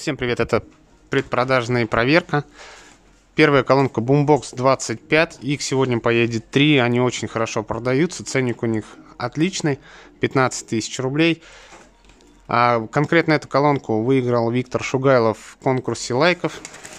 Всем привет, это предпродажная проверка. Первая колонка Boombox 25, их сегодня поедет 3, они очень хорошо продаются, ценник у них отличный, 15 тысяч рублей. А конкретно эту колонку выиграл Виктор Шугайлов в конкурсе лайков.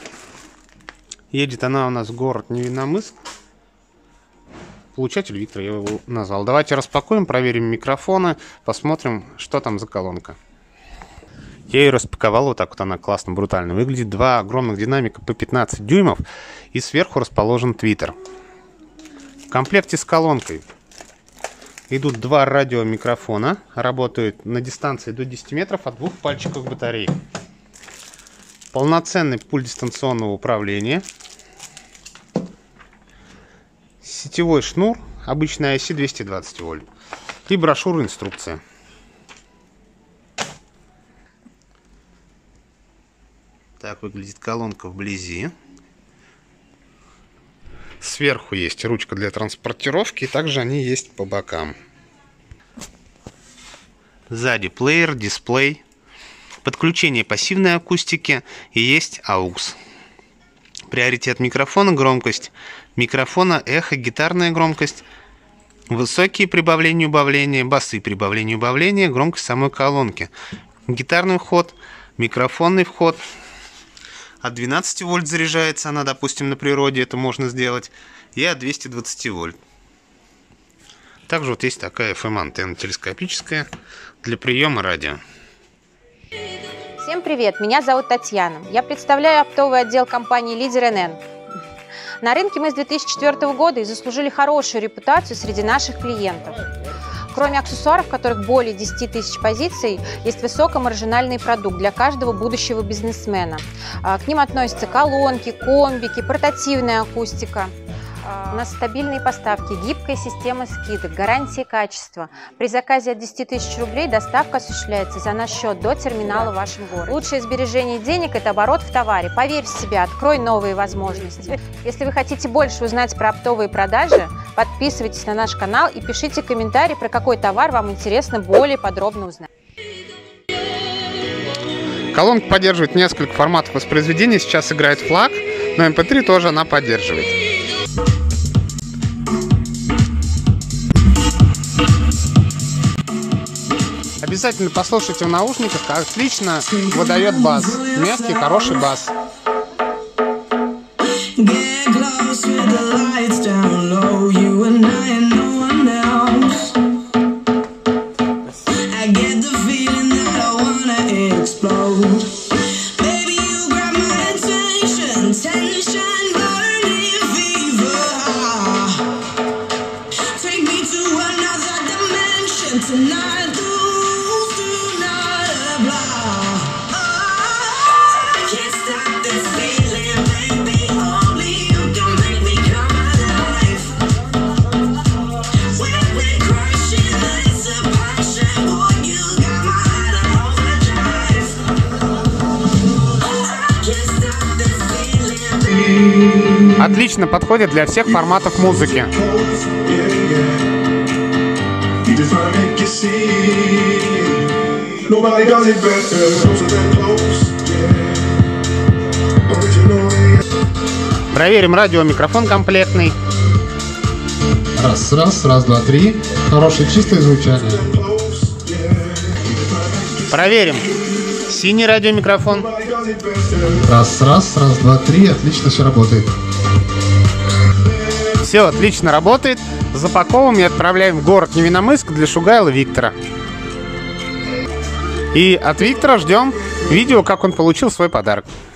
Едет она у нас в город Невинномысск. Получатель Виктор, я его назвал. Давайте распакуем, проверим микрофоны, посмотрим, что там за колонка. Я ее распаковал, вот так вот она классно, брутально выглядит. Два огромных динамика по 15 дюймов и сверху расположен твиттер. В комплекте с колонкой идут два радиомикрофона, работают на дистанции до 10 метров от двух пальчиков батареи. Полноценный пульт дистанционного управления. Сетевой шнур, обычная IC 220 вольт. И брошюра инструкция. Так выглядит колонка вблизи. Сверху есть ручка для транспортировки, и также они есть по бокам. Сзади плеер, дисплей, подключение пассивной акустики и есть AUX. Приоритет микрофона, громкость микрофона, эхо, гитарная громкость, высокие прибавления и убавления, басы прибавления и убавления, громкость самой колонки. Гитарный вход, микрофонный вход. От 12 вольт заряжается она, допустим, на природе это можно сделать, и от 220 вольт. Также вот есть такая FM-антенна телескопическая для приема радио. Всем привет, меня зовут Татьяна. Я представляю оптовый отдел компании «Лидер НН». На рынке мы с 2004 года и заслужили хорошую репутацию среди наших клиентов. Кроме аксессуаров, в которых более 10 тысяч позиций, есть высокомаржинальный продукт для каждого будущего бизнесмена. К ним относятся колонки, комбики, портативная акустика. У нас стабильные поставки, гибкая система скидок, гарантия качества. При заказе от 10 тысяч рублей доставка осуществляется за наш счет до терминала в вашем городе. Лучшее сбережение денег – это оборот в товаре. Поверь в себя, открой новые возможности. Если вы хотите больше узнать про оптовые продажи, подписывайтесь на наш канал и пишите комментарии, про какой товар вам интересно более подробно узнать. Колонка поддерживает несколько форматов воспроизведения. Сейчас играет флаг, но MP3 тоже она поддерживает. Обязательно послушайте в наушниках, отлично выдает бас. Мягкий, хороший бас. Отлично подходит для всех форматов музыки. Проверим радиомикрофон комплектный. Раз, два, три. Хорошее чистое звучание. Проверим синий радиомикрофон. Раз, два, три. Отлично все работает. Все отлично работает. Запаковываем и отправляем в город Невинномысск для Шугайла Виктора. И от Виктора ждем видео, как он получил свой подарок.